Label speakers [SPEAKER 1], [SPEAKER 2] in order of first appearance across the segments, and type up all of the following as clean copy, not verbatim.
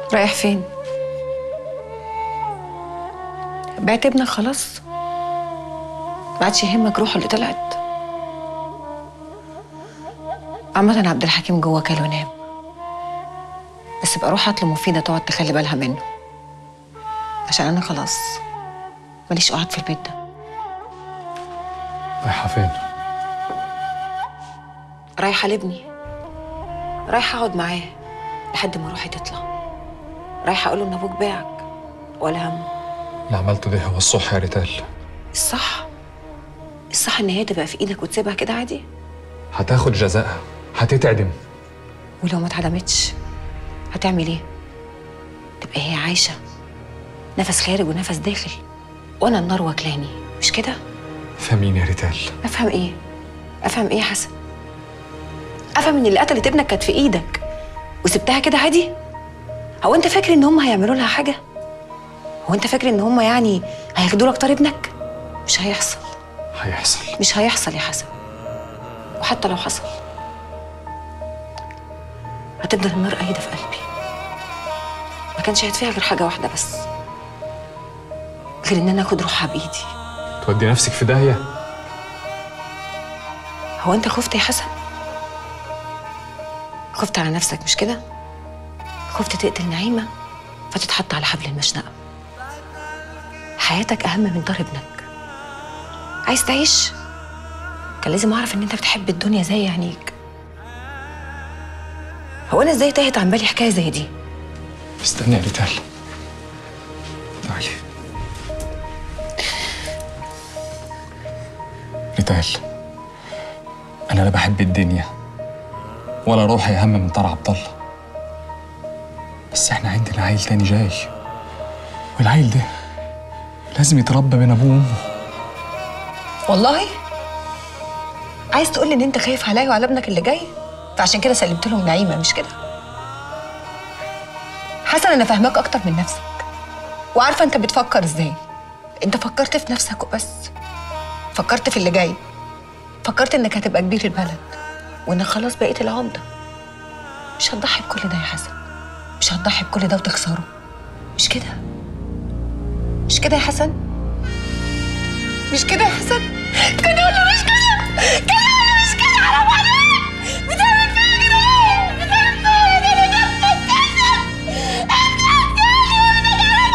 [SPEAKER 1] رايح فين؟ بعت ابنك خلاص؟ ما عادش يهمك روحه اللي طلعت؟ عامة عبد الحكيم جوه كل ونام، بس ابقى روح هات له مفيدة تقعد تخلي بالها منه، عشان انا خلاص ماليش قعد في البيت ده.
[SPEAKER 2] رايحة فين؟
[SPEAKER 1] رايحة لابني، رايحة اقعد معاه لحد ما روحي تطلع، رايحة اقول له ان ابوك باعك ولا همه.
[SPEAKER 2] اللي عملته ده هو الصح يا ريتال.
[SPEAKER 1] الصح ان هي تبقى في ايدك وتسيبها كده عادي؟
[SPEAKER 2] هتاخد جزائها، هتتعدم.
[SPEAKER 1] ولو ما اتعدمتش هتعمل ايه؟ تبقى هي عايشة نفس خارج ونفس داخل، وانا النار واكلاني، مش كده؟
[SPEAKER 2] فهميني يا ريتال.
[SPEAKER 1] افهم ايه؟ افهم ايه يا حسن؟ افهم ان اللي قتلت ابنك كانت في ايدك وسبتها كده عادي؟ هو انت فاكر ان هم هيعملوا لها حاجة؟ هو انت فاكر ان هم يعني هياخدوا لك طار ابنك؟ مش هيحصل. مش هيحصل يا حسن، وحتى لو حصل هتفضل النار قايدة في قلبي. ما كانش هيتفيها غير حاجة واحدة بس، غير ان انا اخد روحها بايدي.
[SPEAKER 2] تودي نفسك في داهية؟
[SPEAKER 1] هو انت خفت يا حسن؟ خفت على نفسك مش كده؟ خفت تقتل نعيمة فتتحط على حبل المشنقة. حياتك اهم من دار ابنك. عايز تعيش؟ كان لازم اعرف ان انت بتحب الدنيا زي عينيك. هو انا ازاي تاهت عن بالي حكايه زي دي؟
[SPEAKER 2] استني يا ريتال، تعالي. ريتال، انا لا بحب الدنيا ولا روحي اهم من طار عبد الله، بس احنا عندنا عيل تاني جاي، والعيل ده لازم يتربى بين ابوه وامه.
[SPEAKER 1] والله عايز تقول لي ان انت خايف عليا وعلى ابنك اللي جاي، فعشان كده سلمت لهم نعيمه مش كده؟ حسن انا فاهماك اكتر من نفسك، وعارفه انت بتفكر ازاي. انت فكرت في نفسك وبس، فكرت في اللي جاي، فكرت انك هتبقى كبير البلد وانك خلاص بقيت العمده. مش هتضحي بكل ده يا حسن، مش هتضحي بكل ده وتخسره، مش كده؟ مش كده يا حسن؟ مش كده يا حسن؟ كده ولا مش كده؟ كده ولا مش كده؟ حرام عليك! بتعمل فيا كده ليه؟ بتعمل فيا كده ليه؟ انت بتقتل! انت بتقتل وابنك حرام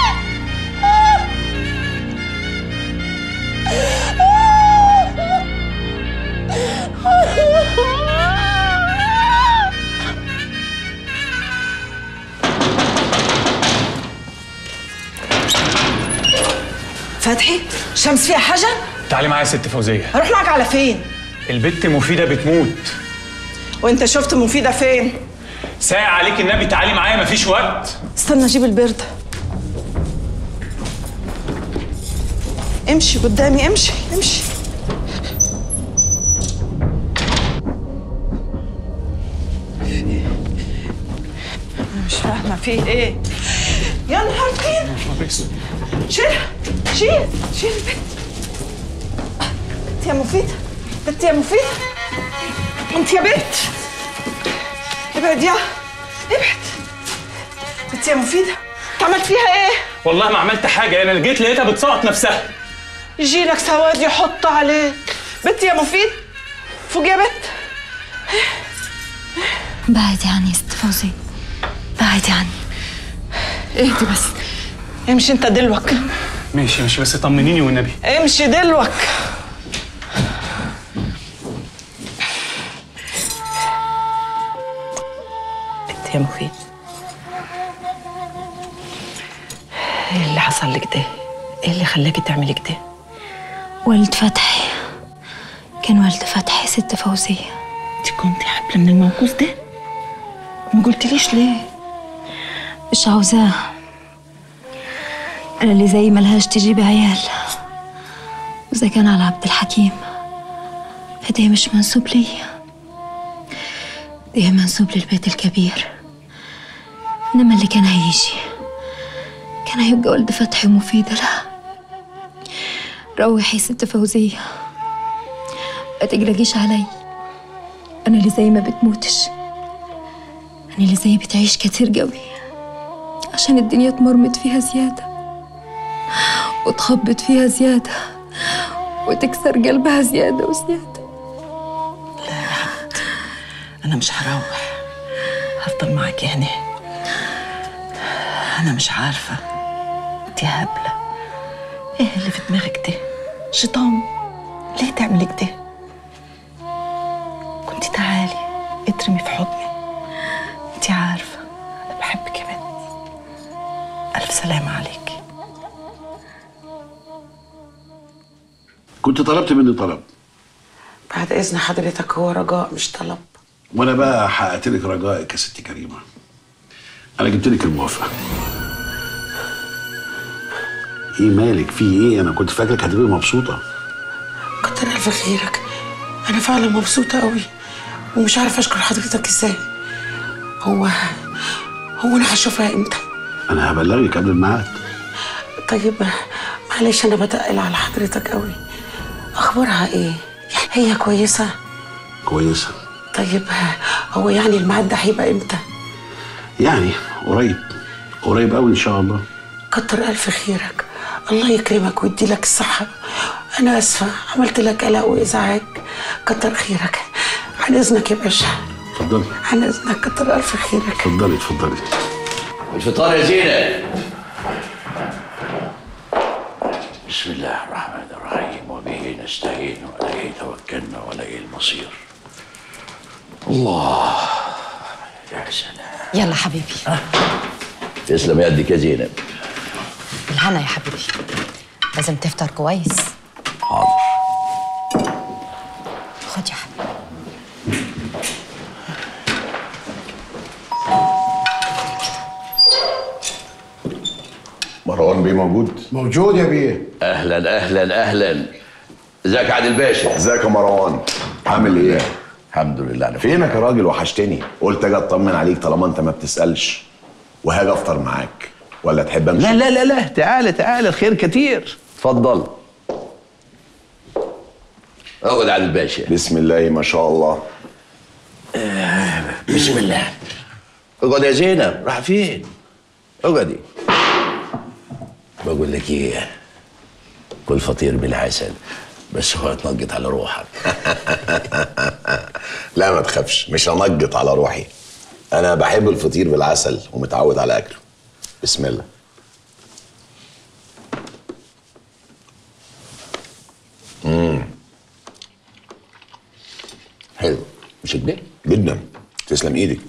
[SPEAKER 3] فتحي، شمس فيها حاجة؟
[SPEAKER 4] تعالي معايا يا ست فوزية.
[SPEAKER 3] هروح معاك على فين؟
[SPEAKER 4] البت مفيدة بتموت.
[SPEAKER 3] وانت شفت مفيدة فين؟
[SPEAKER 4] ساعة عليك النبي، تعالي معايا مفيش وقت.
[SPEAKER 3] استنى اجيب البرد. امشي قدامي، امشي امشي. انا مش فاهمة في ايه؟ يا نهار طين! شيلها، شيل البنت. بنت يا مفيدة، بنت يا مفيدة، انت يا بنت ابعد، يا ابعد. بنت يا مفيدة، انت عملت فيها ايه؟
[SPEAKER 4] والله ما عملت حاجة، انا جيت لقيتها بتسقط نفسها.
[SPEAKER 3] يجيلك سواد يحط عليك. بنت يا مفيد، فوق يا بنت.
[SPEAKER 5] بعدي عني يا ست فوزي، بعدي عني.
[SPEAKER 3] اهدي بس، امشي انت دلوك.
[SPEAKER 4] ماشي بس طمنيني والنبي.
[SPEAKER 3] امشي دلوك. بنت يا مفيد، ايه اللي حصل لك ده؟ ايه اللي خلاكي تعملي كده؟
[SPEAKER 5] والد فتحي، كان والد فتحي ست فوزية.
[SPEAKER 3] انت كنتي حبلة من الموقوف ده؟ ما قلتليش ليه؟
[SPEAKER 5] مش عاوزاه، أنا اللي زي ملهاش تجيب عيال، وإذا كان على عبد الحكيم فده مش منسوب لي، ده منسوب للبيت الكبير. إنما اللي كان هيجي كان هيبقى ولد فتحي ومفيدة. لا، روحي يا ست فوزية، ما تقلقيش علي. أنا اللي زي ما بتموتش، أنا اللي زي بتعيش كتير قوي. عشان الدنيا اتمرمط فيها زيادة وتخبط فيها زيادة وتكسر قلبها زيادة وزيادة.
[SPEAKER 3] لا يا حبيبتي، أنا مش هروح، هفضل معاكي هنا. أنا مش عارفة أنت هبلة، إيه اللي في دماغك ده؟ شيطان، ليه تعملي كده؟ كنت تعالي اترمي في حضني، أنت عارفة أنا بحبك يا بنتي. ألف سلامة عليكي.
[SPEAKER 6] كنت طلبت مني طلب.
[SPEAKER 3] بعد إذن حضرتك، هو رجاء مش طلب.
[SPEAKER 6] وانا بقى حققت لك رجائك يا ستي كريمه. انا جبت لك الموافقه. ايه مالك، في ايه؟ انا كنت فاكرك هتبقي مبسوطه.
[SPEAKER 3] كتر ألف خيرك، أنا فعلا مبسوطة قوي ومش عارفة أشكر حضرتك إزاي. هو أنا هشوفها إمتى؟
[SPEAKER 6] انا هبلغك قبل الميعاد.
[SPEAKER 3] طيب معلش أنا بتقل على حضرتك قوي. أخبارها إيه؟ هي كويسة؟
[SPEAKER 6] كويسه.
[SPEAKER 3] طيب هو يعني الميعاد ده هيبقى إمتى؟
[SPEAKER 6] يعني قريب، قريب قوي ان شاء الله.
[SPEAKER 3] كتر ألف خيرك، الله يكرمك ويدي لك الصحة. أنا آسفة عملت لك قلق وإزعاج، كتر خيرك. عن إذنك يا باشا.
[SPEAKER 6] اتفضلي.
[SPEAKER 3] عن إذنك، كتر ألف خيرك.
[SPEAKER 6] اتفضلي اتفضلي.
[SPEAKER 7] الفطار يا زينة. بسم الله الرحمن الرحيم، وبه نستعين وعليه توكلنا وإليه المصير. الله، يا سلام.
[SPEAKER 8] يلا حبيبي.
[SPEAKER 7] تسلم يدك يا زينب.
[SPEAKER 8] بالهنا يا حبيبي، لازم تفطر كويس.
[SPEAKER 7] حاضر.
[SPEAKER 8] خد يا حبيبي.
[SPEAKER 9] مروان بيه موجود؟
[SPEAKER 10] موجود يا بيه.
[SPEAKER 7] اهلا اهلا اهلا. ازيك يا عادل باشا؟
[SPEAKER 9] ازيك يا مروان؟ عامل ايه؟
[SPEAKER 7] الحمد لله. انا
[SPEAKER 9] فينك يا راجل؟ وحشتني. قلت اجي اطمن عليك طالما انت ما بتسالش، وهاجي افطر معاك، ولا تحب امشي؟
[SPEAKER 7] لا لا لا لا، تعال تعال، الخير كتير. اتفضل. اقعد يا عادل باشا.
[SPEAKER 9] بسم الله ما شاء الله.
[SPEAKER 7] بسم الله. اقعد يا زينب. راح فين؟ اقعدي. بقول لك ايه، كل فطير بالعسل، بس هو اتنقط على روحك.
[SPEAKER 9] لا ما تخافش، مش هنقط على روحي. انا بحب الفطير بالعسل ومتعود على اكله. بسم الله.
[SPEAKER 7] حلو، مش كده؟
[SPEAKER 9] جدا. تسلم ايدك.